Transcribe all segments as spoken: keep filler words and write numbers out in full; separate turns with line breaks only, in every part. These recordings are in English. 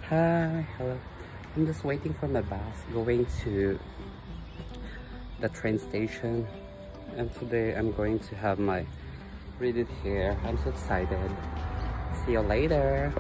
Hi, hello. I'm just waiting for my bus going to the train station, and today I'm going to have my braided hair. I'm so excited. See you later.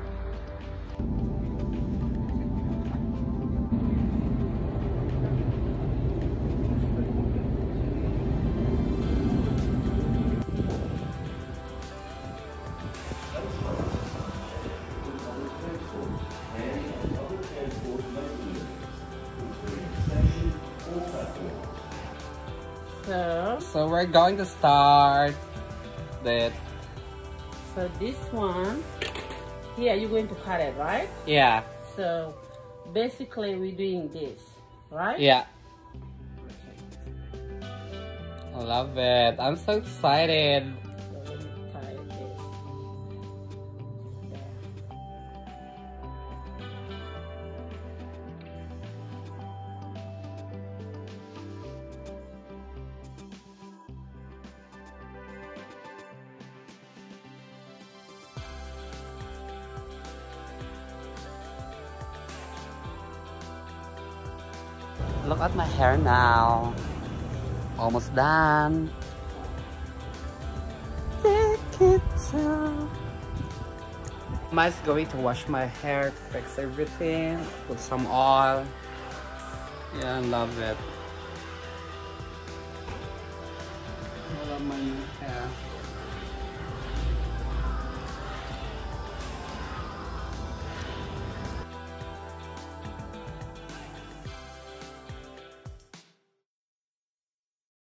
So,
So we're going to start that.
so this one, here you're going to cut it, right?
Yeah,
So basically we're doing this, right?
yeah. I love it. I'm so excited.
So let me tie this. There.
Look at my hair now. Almost done. Take it down. Ma's going to wash my hair, to fix everything, put some oil. Yeah, I love it. I love my new hair.